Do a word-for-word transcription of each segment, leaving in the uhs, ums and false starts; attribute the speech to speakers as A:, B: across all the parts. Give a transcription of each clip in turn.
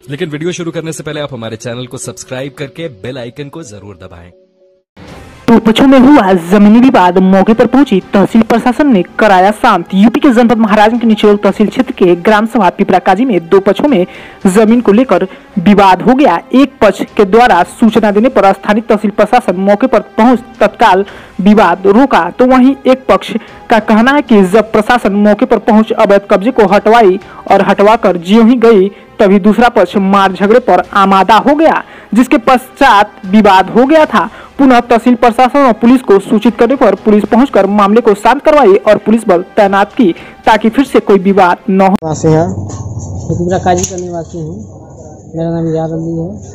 A: लेकिन वीडियो शुरू करने से पहले आप हमारे चैनल को सब्सक्राइब करके बेल आइकन को जरूर दबाएं।
B: दो पक्षों में हुआ जमीनी विवाद, मौके पर पहुंची तहसील प्रशासन ने कराया शांत। यूपी के जनपद महाराजगंज के निचोल तहसील क्षेत्र के ग्राम सभा पिपराकाजी में दो पक्षों में जमीन को लेकर विवाद हो गया। एक पक्ष के द्वारा सूचना देने पर स्थानीय तहसील प्रशासन मौके पर पहुंच तत्काल विवाद रोका, तो वहीं एक पक्ष का कहना है कि जब प्रशासन मौके पर पहुंच अवैध कब्जे को हटवाई और हटवाकर ज्यों ही गई तभी दूसरा पक्ष मार झगड़े पर आमादा हो गया, जिसके पश्चात विवाद हो गया था। पुनः तहसील प्रशासन और पुलिस को सूचित करने पर पुलिस पहुंचकर मामले को शांत करवाई और पुलिस बल तैनात की ताकि फिर से कोई विवाद न हो।
C: निवासी है पिपराकाजी का निवासी हूँ, मेरा नाम यार अली है।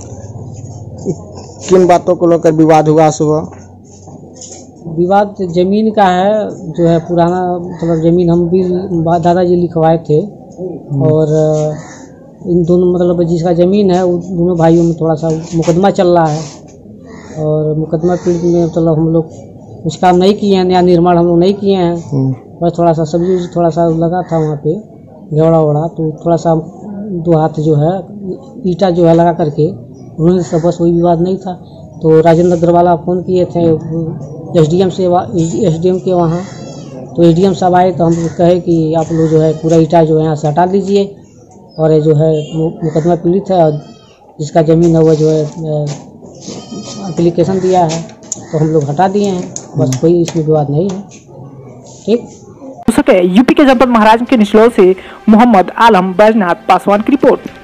D: किन बातों को लेकर विवाद हुआ सुबह?
C: विवाद जमीन का है, जो है पुराना मतलब जमीन हम भी दादाजी लिखवाए थे और इन दोनों मतलब जिसका ज़मीन है उन दोनों भाइयों में थोड़ा सा मुकदमा चल रहा है और मुकदमा पीड़ित में मतलब हम लोग कुछ काम नहीं किए हैं, नया निर्माण हम लोग नहीं किए हैं। बस थोड़ा सा सब्जी थोड़ा सा लगा था वहाँ पे घेवड़ा वड़ा, तो थोड़ा सा दो हाथ जो है ईटा जो है लगा करके उन्होंने सब, बस वही विवाद नहीं था। तो राजेंद्र अग्रवाल फ़ोन किए थे एसडीएम से, एसडीएम के वहाँ, तो एसडीएम साहब आए तो हम कहे कि आप लोग जो है पूरा ईटा जो है यहाँ से हटा दीजिए और ये जो है मुकदमा पीड़ित है और जिसका ज़मीन है वो जो है एप्लीकेशन दिया है तो हम लोग हटा दिए हैं, बस कोई इसमें विवाद नहीं है। ठीक
B: यूपी के जनपद महाराजगंज के निचलौल से मोहम्मद आलम बैजनाथ पासवान की रिपोर्ट।